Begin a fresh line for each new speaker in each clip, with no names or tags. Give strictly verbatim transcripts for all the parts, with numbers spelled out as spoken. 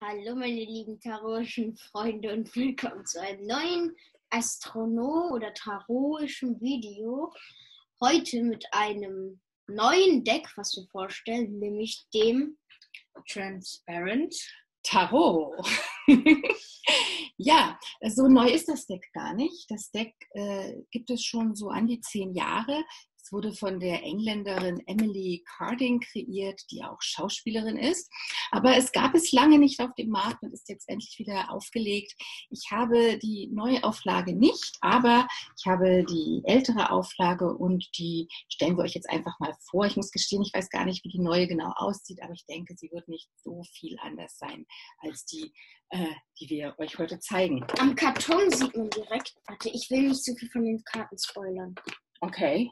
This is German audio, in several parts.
Hallo meine lieben tarotischen Freunde und willkommen zu einem neuen Astrono- oder tarotischen Video. Heute mit einem neuen Deck, was wir vorstellen, nämlich dem Transparent
Tarot. Ja, so neu ist das Deck gar nicht. Das Deck äh, gibt es schon so an die zehn Jahre. Es wurde von der Engländerin Emily Carding kreiert, die auch Schauspielerin ist. Aber es gab es lange nicht auf dem Markt und ist jetzt endlich wieder aufgelegt. Ich habe die neue Auflage nicht, aber ich habe die ältere Auflage und die stellen wir euch jetzt einfach mal vor. Ich muss gestehen, ich weiß gar nicht, wie die neue genau aussieht, aber ich denke, sie wird nicht so viel anders sein als die, äh, die wir euch heute zeigen.
Am Karton sieht man direkt, warte, ich will nicht so viel von den Karten spoilern.
Okay.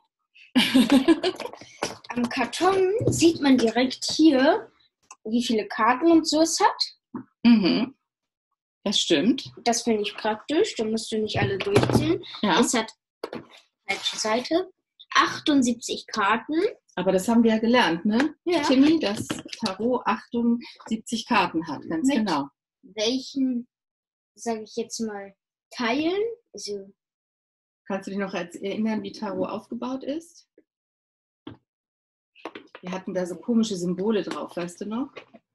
Am Karton sieht man direkt hier, wie viele Karten und so es hat.
Mhm. Das stimmt.
Das finde ich praktisch, da musst du nicht alle durchziehen.
Ja.
Es hat, falsche Seite, achtundsiebzig Karten.
Aber das haben wir ja gelernt, ne?
Ja.
Timmy, dass Tarot achtundsiebzig Karten hat, ganz
Mit
genau.
welchen, sage ich jetzt mal, Teilen, also
Kannst du dich noch erinnern, wie Tarot aufgebaut ist? Wir hatten da so komische Symbole drauf, weißt du noch?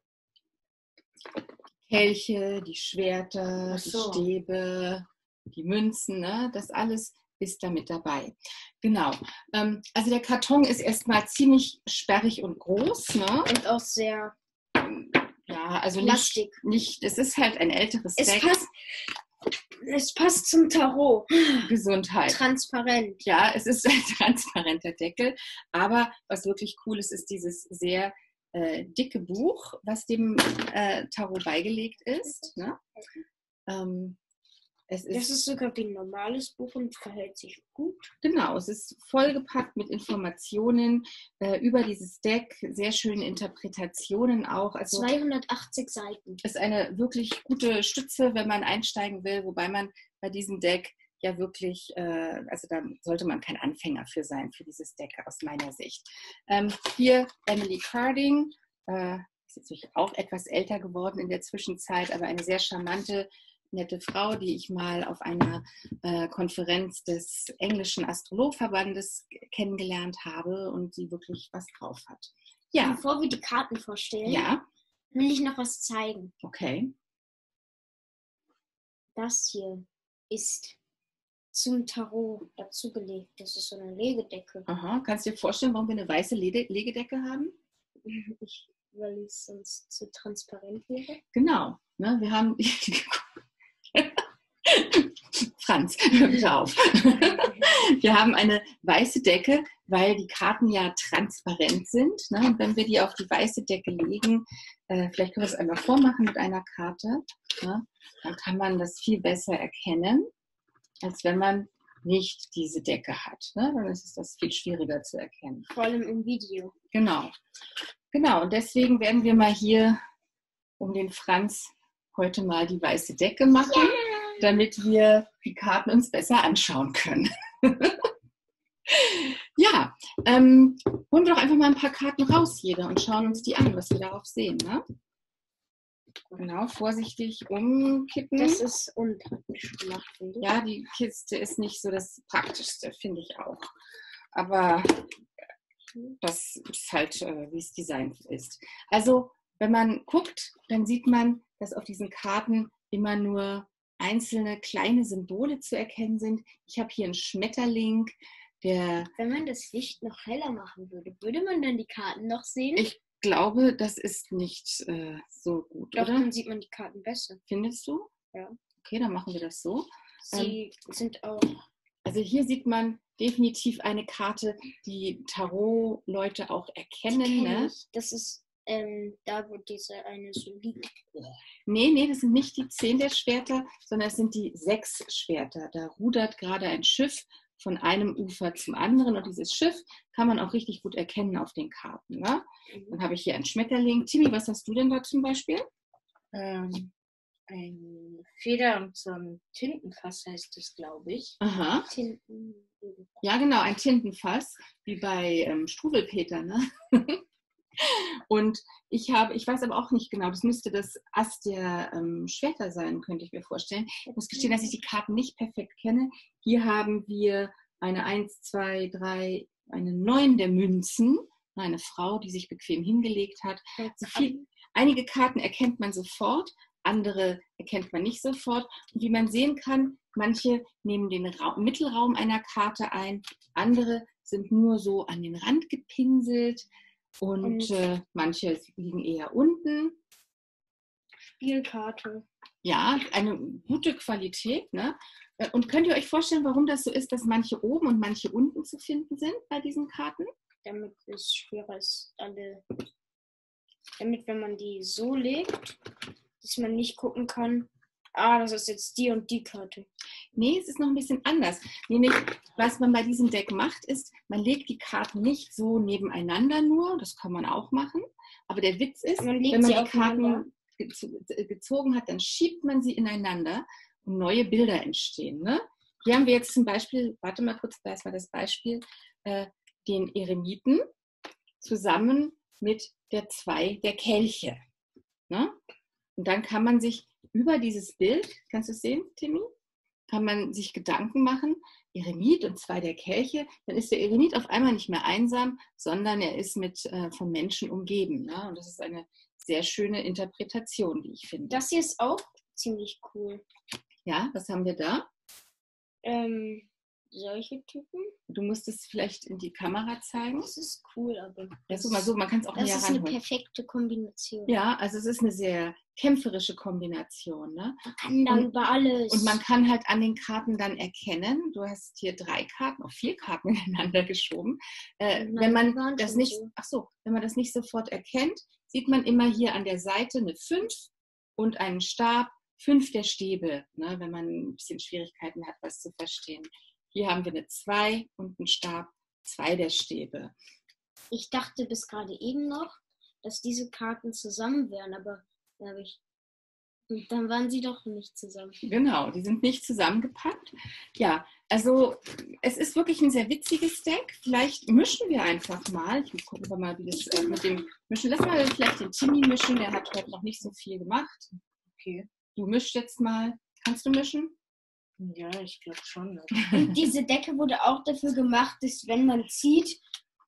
Kelche, die Schwerter,
Ach so.
die Stäbe, die Münzen, ne? Das alles ist da mit dabei. Genau. Ähm, also der Karton ist erstmal ziemlich sperrig und groß, ne?
und auch sehr
Ja, also nicht,
Plastik.
nicht, es ist halt ein älteres
Es
Deck.
passt, es passt zum Tarot.
Gesundheit.
Transparent.
Ja, es ist ein transparenter Deckel, aber was wirklich cool ist, ist dieses sehr äh, dicke Buch, was dem äh, Tarot beigelegt ist. Ne? Ähm, es ist,
Das ist sogar wie ein normales Buch und verhält sich gut.
Genau, es ist vollgepackt mit Informationen äh, über dieses Deck, sehr schöne Interpretationen auch. Also
zweihundertachtzig Seiten.
ist eine wirklich gute Stütze, wenn man einsteigen will, wobei man bei diesem Deck ja wirklich, äh, also da sollte man kein Anfänger für sein, für dieses Deck aus meiner Sicht. Ähm, hier Emily Carding, äh, ist jetzt natürlich auch etwas älter geworden in der Zwischenzeit, aber eine sehr charmante, nette Frau, die ich mal auf einer äh, Konferenz des englischen Astrologverbandes kennengelernt habe und die wirklich was drauf hat. Ja.
Bevor wir die Karten vorstellen,
Ja.
will ich noch was zeigen.
Okay.
Das hier ist zum Tarot dazugelegt. Das ist so eine Legedecke.
Aha. Kannst du dir vorstellen, warum wir eine weiße Lede- Legedecke haben?
Ich, weil es sonst zu transparent wäre.
Genau. Ne, wir haben... Franz, hör bitte auf. Wir haben eine weiße Decke, weil die Karten ja transparent sind. Ne? Und wenn wir die auf die weiße Decke legen, äh, vielleicht können wir es einmal vormachen mit einer Karte, ne? Dann kann man das viel besser erkennen, als wenn man nicht diese Decke hat. Ne? Dann ist es das viel schwieriger zu erkennen.
Vor allem im Video.
Genau. Genau, und deswegen werden wir mal hier um den Franz heute mal die weiße Decke machen, yeah, damit wir die Karten uns besser anschauen können. Ja, ähm, holen wir doch einfach mal ein paar Karten raus, jeder, und schauen uns die an, was wir darauf sehen. Ne? Genau, vorsichtig umkippen.
Das ist unpraktisch gemacht, finde ich.
Ja, die Kiste ist nicht so das Praktischste, finde ich auch. Aber das ist halt, äh, wie es designt ist. Also, wenn man guckt, dann sieht man, dass auf diesen Karten immer nur einzelne kleine Symbole zu erkennen sind. Ich habe hier einen Schmetterling, der...
Wenn man das Licht noch heller machen würde, würde man dann die Karten noch sehen?
Ich glaube, das ist nicht äh, so gut,
Doch,
oder?
dann sieht man die Karten besser.
Findest du?
Ja.
Okay, dann machen wir das so.
Sie ähm, sind auch...
Also hier sieht man definitiv eine Karte, die Tarot-Leute auch erkennen. Ne?
Das ist ähm, da, wo diese eine so liegt.
Nee, nee, das sind nicht die zehn der Schwerter, sondern es sind die sechs Schwerter. Da rudert gerade ein Schiff von einem Ufer zum anderen und dieses Schiff kann man auch richtig gut erkennen auf den Karten. Ne? Mhm. Dann habe ich hier einen Schmetterling. Timmy, was hast du denn da zum Beispiel?
Ähm, ein Feder und so ein Tintenfass heißt das, glaube ich.
Aha.
Tinten.
Ja, genau, ein Tintenfass, wie bei ähm, Struwelpeter, ne? Und ich habe, ich weiß aber auch nicht genau, das müsste das Ass der ähm, Schwerter sein, könnte ich mir vorstellen. Ich muss gestehen, dass ich die Karten nicht perfekt kenne. Hier haben wir eine eins, zwei, drei, eine neun der Münzen. Eine Frau, die sich bequem hingelegt hat. Also viel, einige Karten erkennt man sofort, andere erkennt man nicht sofort. Und wie man sehen kann, manche nehmen den Raum, Mittelraum einer Karte ein, andere sind nur so an den Rand gepinselt und, und äh, manche liegen eher unten.
Spielkarte.
Ja, eine gute Qualität. Ne? Und könnt ihr euch vorstellen, warum das so ist, dass manche oben und manche unten zu finden sind bei diesen Karten?
Damit es schwerer ist, alle. Damit, wenn man die so legt, dass man nicht gucken kann, ah, das ist jetzt die und die Karte.
Nee, es ist noch ein bisschen anders. Nämlich, was man bei diesem Deck macht, ist, man legt die Karten nicht so nebeneinander nur, das kann man auch machen. Aber der Witz ist,
man wenn
man die Karten gezogen hat, dann schiebt man sie ineinander und neue Bilder entstehen. Ne? Hier haben wir jetzt zum Beispiel, warte mal kurz, das war das Beispiel, äh, den Eremiten zusammen mit der zwei der Kelche. Ne? Und dann kann man sich über dieses Bild, kannst du es sehen, Timmy? Kann man sich Gedanken machen, Eremit und zwei der Kelche, dann ist der Eremit auf einmal nicht mehr einsam, sondern er ist mit äh, von Menschen umgeben. Ne? Und das ist eine sehr schöne Interpretation, die ich finde.
Das hier ist auch ziemlich cool.
Ja, was haben wir da?
Ähm, solche Typen.
Du musst es vielleicht in die Kamera zeigen.
Das ist cool, aber
das ist mal so, man kann es auch näher ranholen.
Das ist eine perfekte Kombination.
Ja, also es ist eine sehr kämpferische Kombination. Ne?
Man kann da
und,
über alles.
Und man kann halt an den Karten dann erkennen, du hast hier drei Karten, auch vier Karten ineinander geschoben. Äh, wenn man das nicht, ach so, wenn man das nicht sofort erkennt, sieht man immer hier an der Seite eine fünf und einen Stab, fünf der Stäbe, ne? Wenn man ein bisschen Schwierigkeiten hat, was zu verstehen. Hier haben wir eine zwei und einen Stab, zwei der Stäbe.
Ich dachte bis gerade eben noch, dass diese Karten zusammen wären, aber da habe ich, dann waren sie doch nicht zusammen.
Genau, die sind nicht zusammengepackt. Ja, also es ist wirklich ein sehr witziges Deck. Vielleicht mischen wir einfach mal. Ich gucke mal, wie das äh, mit dem Mischen. Lass mal vielleicht den Timmy mischen, der hat heute noch nicht so viel gemacht.
Okay.
Du mischst jetzt mal. Kannst du mischen?
Ja, ich glaube schon. Und diese Decke wurde auch dafür gemacht, dass wenn man zieht,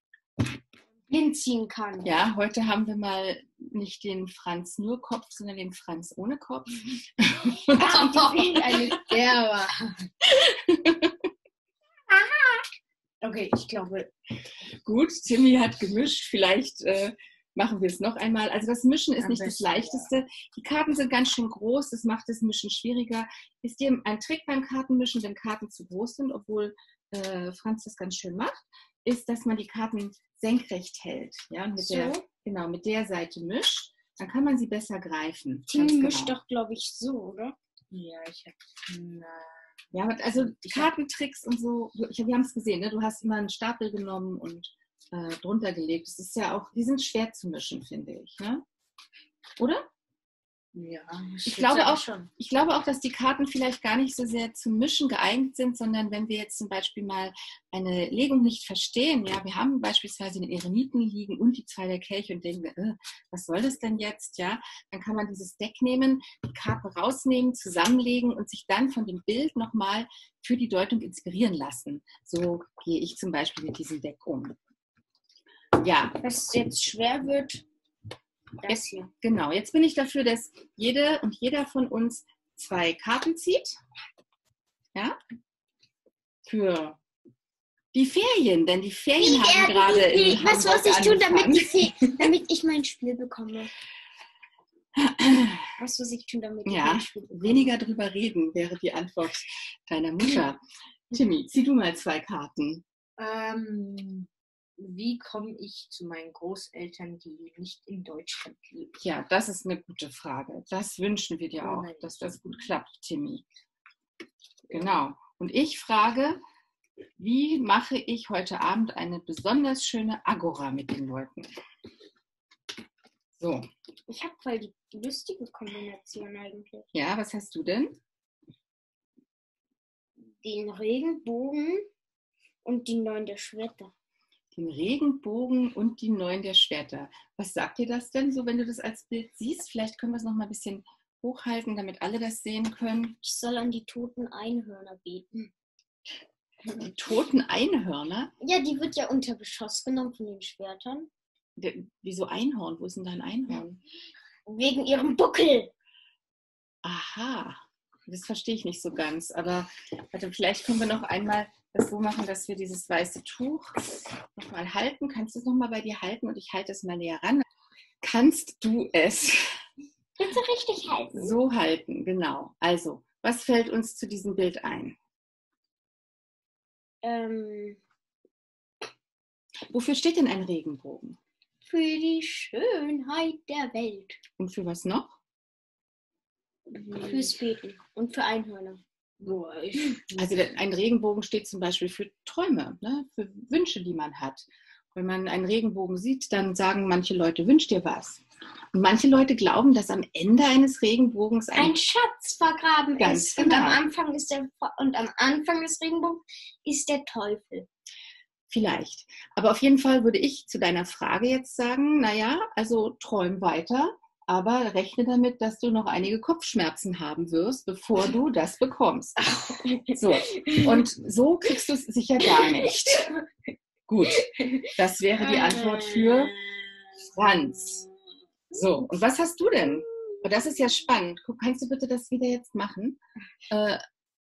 blind ziehen kann.
Ja, heute haben wir mal nicht den Franz nur Kopf, sondern den Franz ohne Kopf.
Ah, die fehlt eine der war. Okay, ich glaube.
Gut, Timmy hat gemischt. Vielleicht äh, machen wir es noch einmal. Also das Mischen ist
Am
nicht
besten,
das Leichteste. Ja. Die Karten sind ganz schön groß, das macht das Mischen schwieriger. Ist dir ein Trick beim Kartenmischen, wenn Karten zu groß sind, obwohl äh, Franz das ganz schön macht, ist, dass man die Karten senkrecht hält. Ja, und mit
so?
der, genau, mit der Seite mischt, dann kann man sie besser greifen.
Timmy mischt genau. Doch, glaube ich, so, oder?
Ja, ich habe... Ja, also Kartentricks und so, ich, wir haben es gesehen, ne? Du hast immer einen Stapel genommen und äh, drunter gelegt. Das ist ja auch, die sind schwer zu mischen, finde ich. Ne? Oder?
Ja,
ich glaube, auch, schon. ich glaube auch, dass die Karten vielleicht gar nicht so sehr zum Mischen geeignet sind, sondern wenn wir jetzt zum Beispiel mal eine Legung nicht verstehen, ja, wir haben beispielsweise den Eremiten liegen und die zwei der Kelche und denken, äh, was soll das denn jetzt, ja, dann kann man dieses Deck nehmen, die Karten rausnehmen, zusammenlegen und sich dann von dem Bild nochmal für die Deutung inspirieren lassen. So gehe ich zum Beispiel mit diesem Deck um. Ja.
Was jetzt schwer wird,
das hier. Genau, jetzt bin ich dafür, dass jede und jeder von uns zwei Karten zieht. Ja? Für die Ferien, denn die Ferien
wie
haben gerade in
Weißt du, was ich tue, damit, die damit ich mein Spiel bekomme? Was muss ich tun, damit ich
ja,
mein Spiel bekomme?
Weniger drüber reden wäre die Antwort deiner Mutter. Timmy, zieh du mal zwei Karten.
Ähm... Wie komme ich zu meinen Großeltern, die nicht in Deutschland leben?
Ja, das ist eine gute Frage. Das wünschen wir dir
oh,
auch,
nein.
dass das gut klappt, Timmy. Genau. Und ich frage, wie mache ich heute Abend eine besonders schöne Agora mit den Leuten? So.
Ich habe voll die lustige Kombination eigentlich.
Ja, was hast du denn?
Den Regenbogen und die neun der Schwerter.
den Regenbogen und die Neun der Schwerter. Was sagt dir das denn so, wenn du das als Bild siehst? Vielleicht können wir es noch mal ein bisschen hochhalten, damit alle das sehen können.
Ich soll an die toten Einhörner beten.
Die toten Einhörner?
Ja, die wird ja unter Beschuss genommen von den Schwertern.
Der, wieso Einhorn? Wo ist denn da ein Einhorn?
Wegen ihrem Buckel.
Aha, das verstehe ich nicht so ganz. Aber warte, vielleicht können wir noch einmal das so machen, dass wir dieses weiße Tuch nochmal halten. Kannst du es nochmal bei dir halten und ich halte es mal näher ran? Kannst du es
Bitte richtig halten.
so halten? Genau. Also, was fällt uns zu diesem Bild ein?
Ähm,
Wofür steht denn ein Regenbogen?
für die Schönheit der Welt.
Und für was noch?
Fürs Beten und für Einhörner.
Also ein Regenbogen steht zum Beispiel für Träume, ne? Für Wünsche, die man hat. Wenn man einen Regenbogen sieht, dann sagen manche Leute, wünsch dir was. Und manche Leute glauben, dass am Ende eines Regenbogens ein,
Ein Schatz vergraben
Ganz
ist.
genau.
Und am Anfang ist der und am Anfang des Regenbogens ist der Teufel.
Vielleicht. Aber auf jeden Fall würde ich zu deiner Frage jetzt sagen, naja, also träum weiter, aber rechne damit, dass du noch einige Kopfschmerzen haben wirst, bevor du das bekommst. So. Und so kriegst du es sicher gar nicht. Gut, das wäre die Antwort für Franz. So, und was hast du denn? Und das ist ja spannend. Guck, kannst du bitte das wieder jetzt machen? Äh,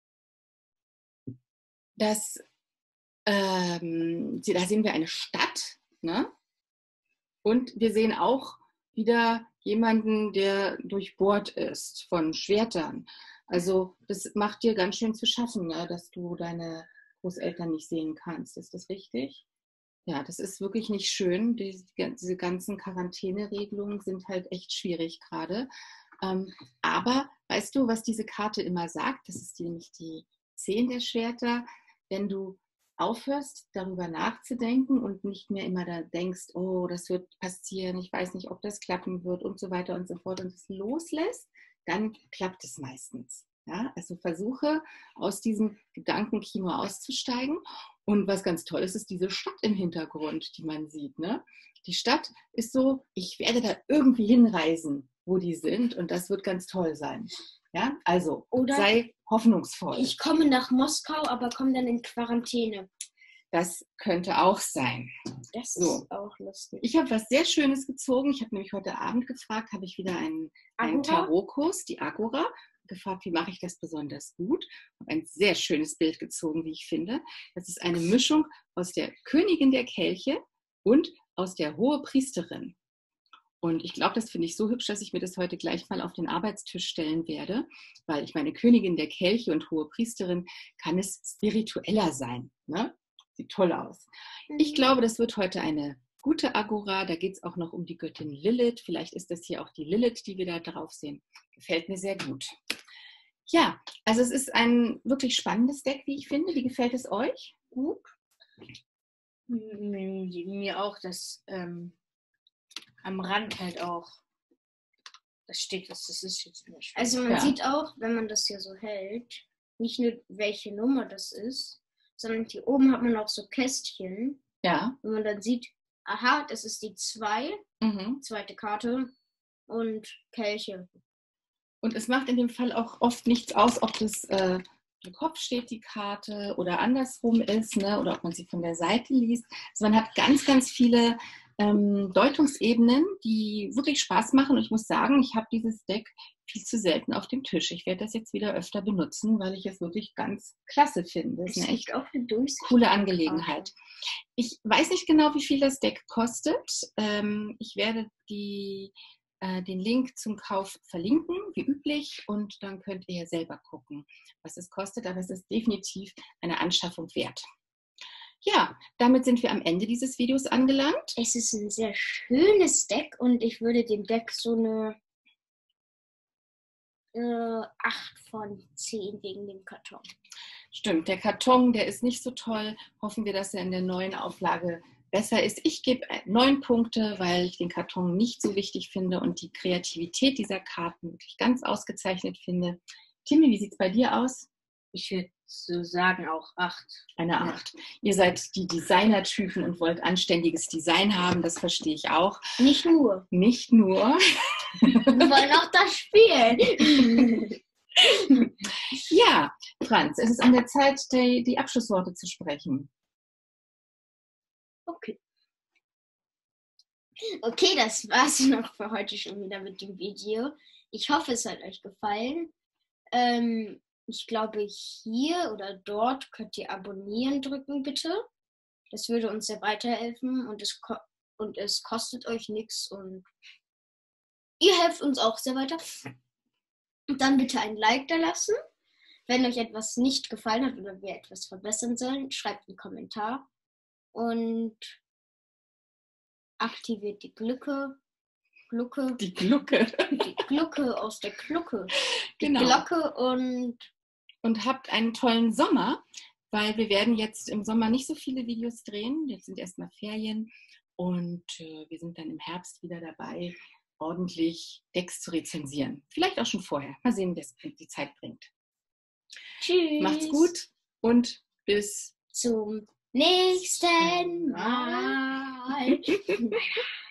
das Ähm, da sehen wir eine Stadt, ne? Und wir sehen auch wieder jemanden, der durchbohrt ist von Schwertern. Also das macht dir ganz schön zu schaffen, ne? Dass du deine Großeltern nicht sehen kannst. Ist das richtig? Ja, das ist wirklich nicht schön. Die, diese ganzen Quarantäneregelungen sind halt echt schwierig gerade. Ähm, aber weißt du, was diese Karte immer sagt? Das ist nämlich die zehn der Schwerter. Wenn du aufhörst, darüber nachzudenken und nicht mehr immer da denkst, oh, das wird passieren, ich weiß nicht, ob das klappen wird und so weiter und so fort und es loslässt, dann klappt es meistens. Ja? Also versuche aus diesem Gedankenkino auszusteigen. Und was ganz toll ist, ist diese Stadt im Hintergrund, die man sieht. Ne? Die Stadt ist so, ich werde da irgendwie hinreisen, wo die sind und das wird ganz toll sein. Ja, also
Oder
sei hoffnungsvoll.
ich komme nach Moskau, aber komme dann in Quarantäne.
Das könnte auch sein.
Das
So.
ist auch lustig.
Ich habe was sehr Schönes gezogen. Ich habe nämlich heute Abend gefragt, habe ich wieder einen, einen
Agora?
Tarotkurs, die Agora, gefragt, wie mache ich das besonders gut. Ich habe ein sehr schönes Bild gezogen, wie ich finde. Das ist eine Mischung aus der Königin der Kelche und aus der Hohepriesterin. Und ich glaube, das finde ich so hübsch, dass ich mir das heute gleich mal auf den Arbeitstisch stellen werde, weil ich meine, Königin der Kelche und Hohepriesterin kann es spiritueller sein. Ne? Sieht toll aus. Ich glaube, das wird heute eine gute Agora. Da geht es auch noch um die Göttin Lilith. Vielleicht ist das hier auch die Lilith, die wir da drauf sehen. Gefällt mir sehr gut. Ja, also es ist ein wirklich spannendes Deck, wie ich finde. Wie gefällt es euch?
Gut.
Mir auch, das ähm, am Rand halt auch. Das steht, das, das ist jetzt nicht schwer.
Also man
Ja.
sieht auch, wenn man das hier so hält, nicht nur welche Nummer das ist, sondern hier oben hat man auch so Kästchen,
Ja.
wo man dann sieht, aha, das ist die zwei,
Mhm.
zweite Karte und Kelche.
Und es macht in dem Fall auch oft nichts aus, ob das äh, im Kopf steht, die Karte, oder andersrum ist, ne? Oder ob man sie von der Seite liest. Also man hat ganz, ganz viele ähm, Deutungsebenen, die wirklich Spaß machen. Und ich muss sagen, ich habe dieses Deck viel zu selten auf dem Tisch. Ich werde das jetzt wieder öfter benutzen, weil ich es wirklich ganz klasse finde. Das ist eine echt
auch eine Durchsicht.
coole Angelegenheit. Ich weiß nicht genau, wie viel das Deck kostet. Ähm, ich werde die, äh, den Link zum Kauf verlinken, wie üblich. Und dann könnt ihr ja selber gucken, was es kostet. Aber es ist definitiv eine Anschaffung wert. Ja, damit sind wir am Ende dieses Videos angelangt.
Es ist ein sehr schönes Deck und ich würde dem Deck so eine äh, acht von zehn wegen dem Karton.
Stimmt, der Karton, der ist nicht so toll. Hoffen wir, dass er in der neuen Auflage besser ist. Ich gebe neun Punkte, weil ich den Karton nicht so wichtig finde und die Kreativität dieser Karten wirklich ganz ausgezeichnet finde. Timmy, wie sieht es bei dir aus?
Ich würde so sagen auch acht.
Eine acht. Ihr seid die Designer-Typen und wollt anständiges Design haben, das verstehe ich auch.
Nicht nur.
Nicht nur.
Wir wollen auch das Spiel.
Ja, Franz, es ist an der Zeit, die, die Abschlussworte zu sprechen.
Okay. Okay, das war's noch für heute schon wieder mit dem Video. Ich hoffe, es hat euch gefallen. Ähm, ich glaube, hier oder dort könnt ihr abonnieren drücken, bitte. Das würde uns sehr weiterhelfen und es, ko- und es kostet euch nichts und ihr helft uns auch sehr weiter. Und dann bitte ein Like da lassen. Wenn euch etwas nicht gefallen hat oder wir etwas verbessern sollen, schreibt einen Kommentar und aktiviert die Glocke. Glocke.
Die Glucke.
Die Glocke aus der Glucke. Die
Genau.
Glocke und
Und habt einen tollen Sommer, weil wir werden jetzt im Sommer nicht so viele Videos drehen. Jetzt sind erstmal Ferien und äh, wir sind dann im Herbst wieder dabei, ordentlich Decks zu rezensieren. Vielleicht auch schon vorher. Mal sehen, wie es die Zeit bringt.
tschüss.
Macht's gut und bis
Zum nächsten Mal.